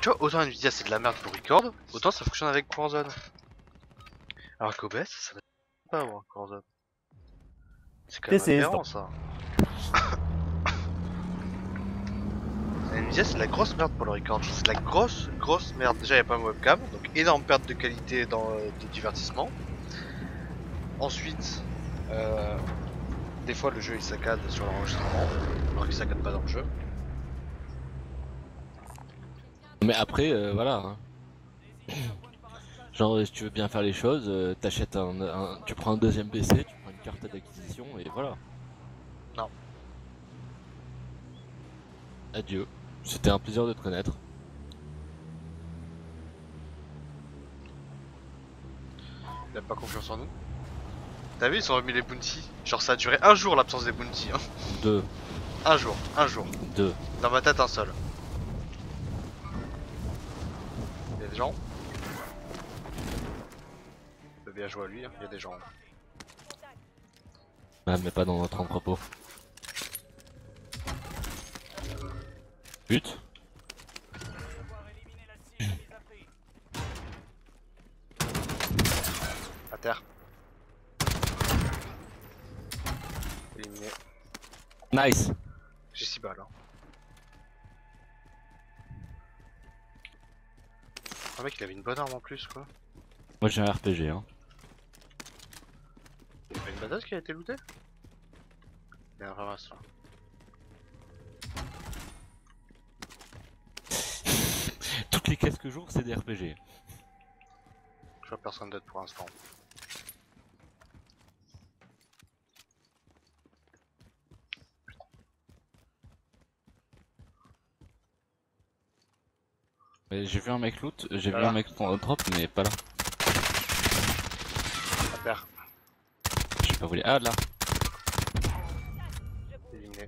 tu vois, autant Nvidia c'est de la merde pour record, autant ça fonctionne avec Warzone. Alors qu'OBS, ça va pas avoir Warzone. C'est quand même TCS. aberrant ça. Nvidia c'est de la grosse merde pour le record, c'est de la grosse merde. Déjà y a pas de webcam, donc énorme perte de qualité dans de divertissement. Ensuite, des fois le jeu il saccade sur l'enregistrement, alors qu'il saccade pas dans le jeu. Mais après, voilà. Hein. Genre, si tu veux bien faire les choses, t'achètes tu prends un deuxième PC, tu prends une carte d'acquisition et voilà. Non. Adieu. C'était un plaisir de te connaître. Il a pas confiance en nous. T'as vu, ils ont remis les bounties. Genre ça a duré un jour l'absence des bounties. Hein. Deux. Un jour. Deux. Dans ma tête un seul. Y'a des gens. Il peut bien jouer à lui, hein. Y'a des gens. Ah, mais pas dans notre entrepôt. But. À terre. Éliminé. Nice. J'ai 6 balles. Hein. Le mec il avait une bonne arme en plus quoi. Moi j'ai un RPG hein. Il y a pas une badass qui a été lootée. Il y a un ramasse là. Toutes les quelques jours c'est des RPG. Je vois personne d'autre pour l'instant. J'ai vu un mec loot, j'ai vu Voilà. un mec drop mais pas là. À terre. J'ai pas voulu. Ah là. Éliminé.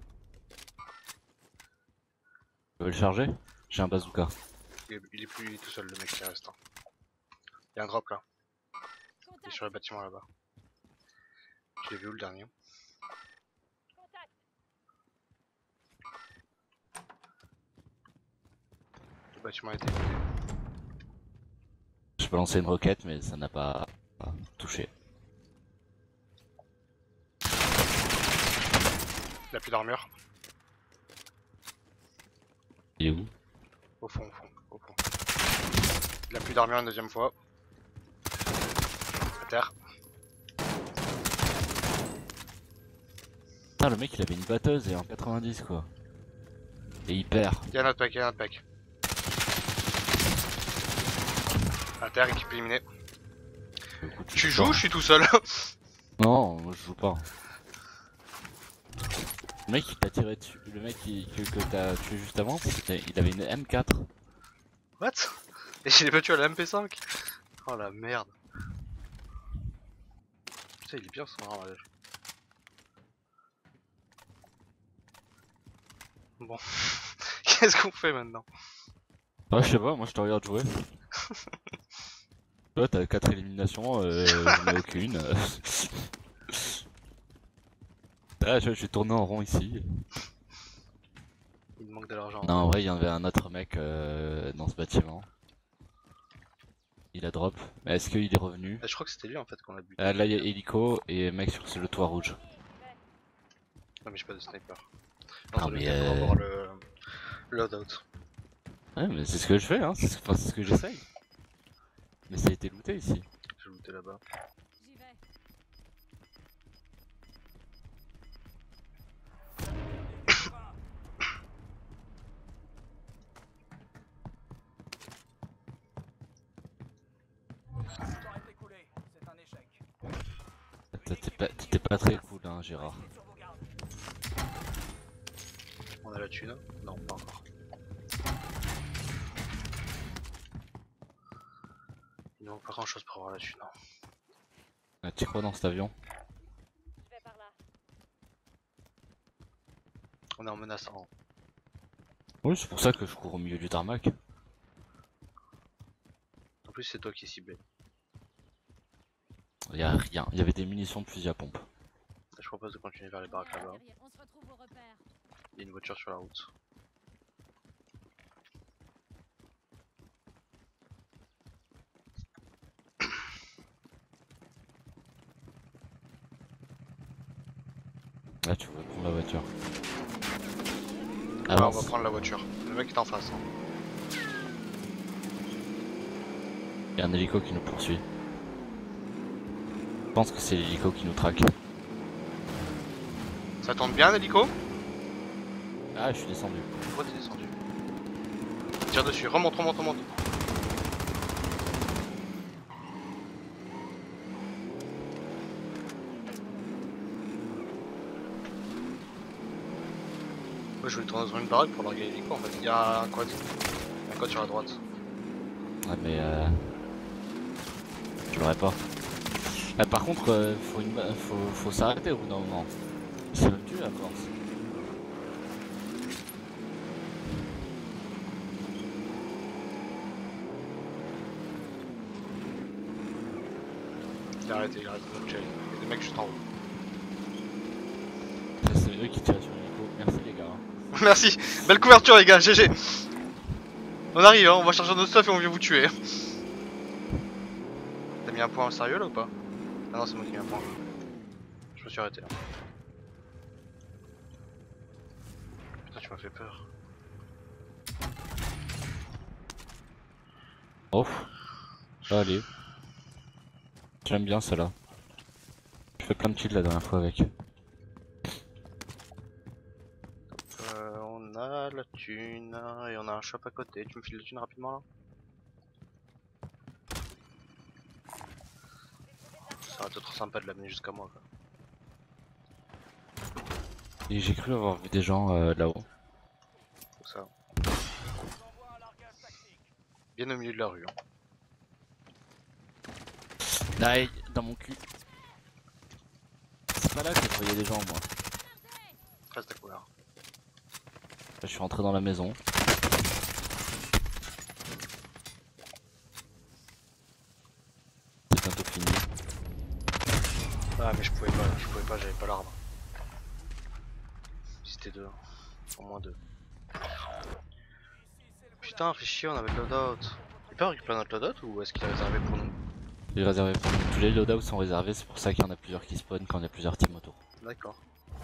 Tu veux le charger? J'ai un bazooka. Il est plus tout seul le mec qui reste. Hein. Il y a un drop là. Il est sur le bâtiment là-bas. Je l'ai vu où le dernier? Le bâtiment a été looté. Je peux lancer une roquette mais ça n'a pas touché. Il a plus d'armure. Il est où? Au fond. Il a plus d'armure une deuxième fois. À terre. Putain le mec il avait une batteuse et en 90 quoi. Et il perd. Il y a un autre pack, À terre, équipe éliminée. Écoute, Tu joues, je suis tout seul. Non, moi je joue pas. Le mec qui t'a tiré dessus, le mec que t'as tué juste avant, il avait une M4. What? Et je l'ai battu à la MP5. Oh la merde. Putain, il est bien son arme. Bon. Qu'est-ce qu'on fait maintenant? Ouais, je sais pas, moi je te regarde jouer. Toi t'as 4 éliminations, j'en ai aucune. Ah, je suis tourné en rond ici. Il me manque de l'argent. Non, en vrai, il y avait un autre mec dans ce bâtiment. Il a drop. Mais est-ce qu'il est revenu? Je crois que c'était lui en fait qu'on a buté. Là, il y a hélico et mec sur le toit rouge. Non, mais j'ai pas de sniper. Non, mais avoir le loadout. ouais, mais c'est ce que je fais, hein. C'est ce que j'essaye. Mais ça a été looté ici. J'ai looté là-bas. T'étais pas très cool, hein, Gérard. On a la thune? Non, pas encore. Il manque pas grand chose pour avoir la thune. Tu crois dans cet avion? On est en menaçant. Oui, c'est pour ça que je cours au milieu du tarmac. En plus, c'est toi qui es ciblé. Y a rien, il y avait des munitions de fusil à pompe. Je propose de continuer vers les baraques là-bas. Il y a une voiture sur la route. Ah, tu veux prendre la voiture. Ouais, on Avance. va prendre la voiture. Le mec est en face. Hein. Il y a un hélico qui nous poursuit. Je pense que c'est l'hélico qui nous traque. Ça tourne bien l'hélico? Ah, je suis descendu. Pourquoi t'es descendu? Tire dessus, remonte, remonte, remonte. Moi je voulais tourner dans une baraque pour larguer l'hélico en fait. Il y a un quad. Il y a un quad sur la droite. Ouais, mais je l'aurais pas. Ah, par contre, faut s'arrêter au bout d'un moment. Ça me tue à force. Il a arrêté de me tuer. Il y a des mecs juste en haut. C'est eux qui tirent sur l'hélico. Merci les gars. Merci, belle couverture les gars, GG. On arrive, hein, on va charger nos stuff et on vient vous tuer. T'as mis un point sérieux là ou pas? Ah non, c'est moi qui ai mis un point. Je me suis arrêté là. Putain, tu m'as fait peur. Oh. Allez. J'aime bien celle-là. Je fais plein de kills la dernière fois avec. On a la thune et on a un shop à côté. Tu me files la thune rapidement là? Ça va être trop sympa de l'amener jusqu'à moi quoi. Et j'ai cru avoir vu des gens là-haut. Tout ça. Bien au milieu de la rue. Hein. Aïe, dans mon cul. C'est pas là que je voyais les gens moi. Reste à couvert. Là, je suis rentré dans la maison. C'est bientôt fini. Ah mais je pouvais pas, j'avais pas l'arme. C'était deux. Au moins deux. Putain, fait chier, on avait le loadout. Il peut récupérer notre loadout ou est-ce qu'il est réservé pour nous? Il est réservé pour nous. Tous les loadouts sont réservés, c'est pour ça qu'il y en a plusieurs qui spawnent quand il y a plusieurs teams autour. D'accord.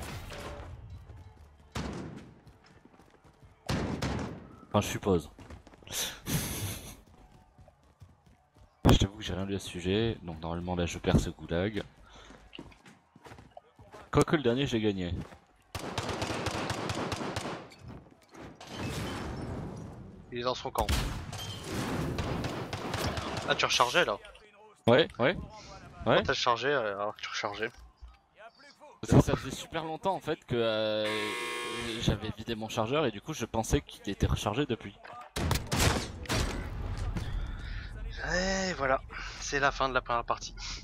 Enfin, je suppose. Je t'avoue que j'ai rien lu à ce sujet, donc normalement là je perds ce goulag. Quoique le dernier j'ai gagné. Il est dans son camp. Ah, tu rechargeais là? Ouais. Quand t'as chargé alors que tu rechargeais? Parce que ça faisait super longtemps en fait que j'avais vidé mon chargeur et du coup je pensais qu'il était rechargé depuis. Et voilà, c'est la fin de la première partie.